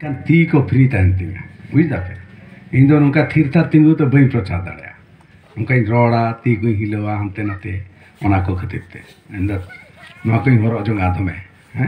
kan ti ko free tan tinga buj da pe ᱤᱧ ᱫᱚ ᱱᱚᱝᱠᱟ ᱛᱷᱤᱨ ᱛᱷᱟᱨ ᱛᱤᱸᱜᱩ ᱫᱚ ᱵᱟᱹᱧ ᱯᱨᱚᱪᱟᱨ ᱫᱟᱲᱮᱭᱟᱜᱼᱟ ᱚᱱᱠᱟᱧ ᱨᱚᱲᱟ ᱛᱤ ᱠᱚᱧ ᱦᱤᱞᱟᱹᱣᱟ ᱦᱟᱱᱛᱮ ᱱᱟᱛᱮ ᱚᱱᱟ ᱠᱚ ᱠᱷᱟᱹᱛᱤᱨ ᱛᱮ ᱤᱧ ᱫᱚ ᱱᱚᱣᱟ ᱠᱚᱧ ᱦᱚᱨᱚᱜ ᱡᱚᱝᱟ ᱫᱚᱢᱮ ᱦᱮᱸ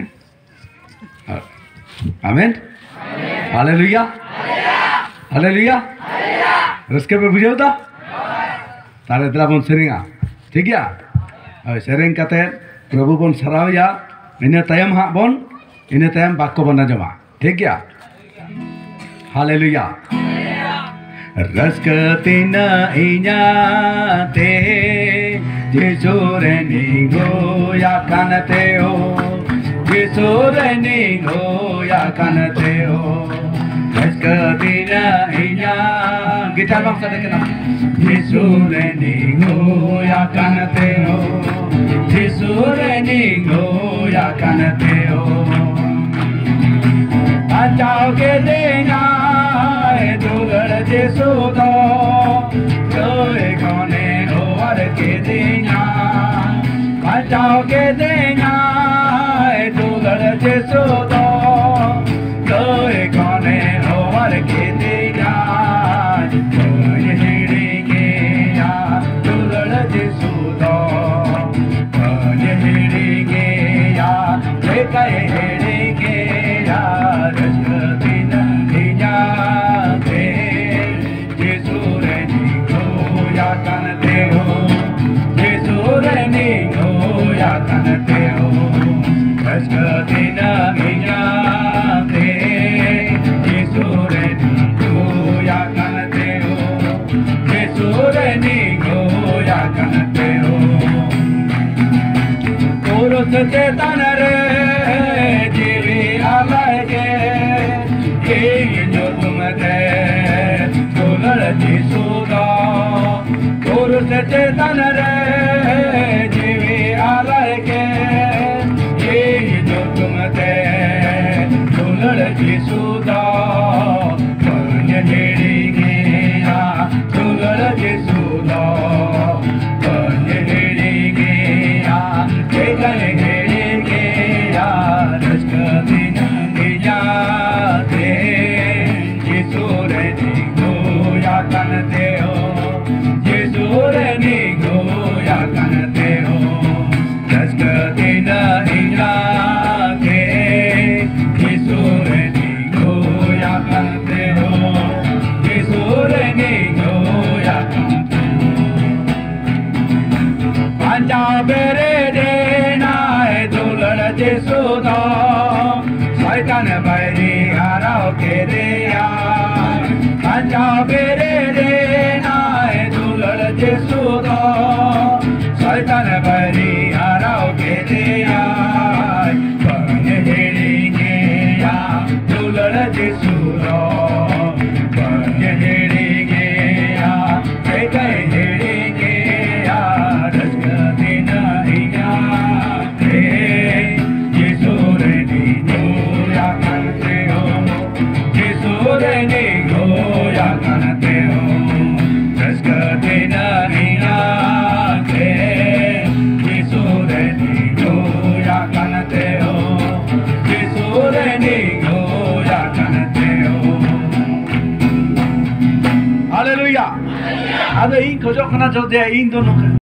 आमेन हालेलुया हालेलुया रस्के पे बुझाव दा ताले दला बन सेरेंगा ठीक गया सेरेंग काते प्रभु बन सरावया इने तायम हा बन इने तायम बाक्को बन आंजमा ठीक गया हालेलुया रस्कतिना इnya te jesore ningo ya kanateo jesore ningo ya kanateo rascatina inya gitar bang sada kena jesore ningo ya kanateo jesore ningo ya kanateo achao ke dena e dolar jesudo joe kone o ar ke dena achao ke dena Jesudo, joy kone over kidina, joy hirige ya, tulad Jesudo, joy hirige ya, lekay hirige ya, rashkatina niya te, Jesure ningo ya kanateo, Jesure ningo ya kanateo. Rashkatina inya te Jesure ningo ya kanateo Jesure ningo ya kanateo Purus chetana re jivi alage Ye jo tumate Tular Jesuda Purus chetana re jivi alage Jesuda, kanya hirige ya, tulad Jesuda, kanya hirige ya, kanya hirige ya, rashkatina niya te, Jesure ningo ya kanateo, Jesure ningo ya kanateo, rashkatina niya. Jesudo, Saitan bairi harau kereya, Anja berede na edulal Jesudo, Saitan bairi harau kereya, Kanya hirige ya, dulal Jesudo, Kanya hirige ya, kay hirige ya, rashkatina inya te. Ada ing kojok kana jauh dia ing dono.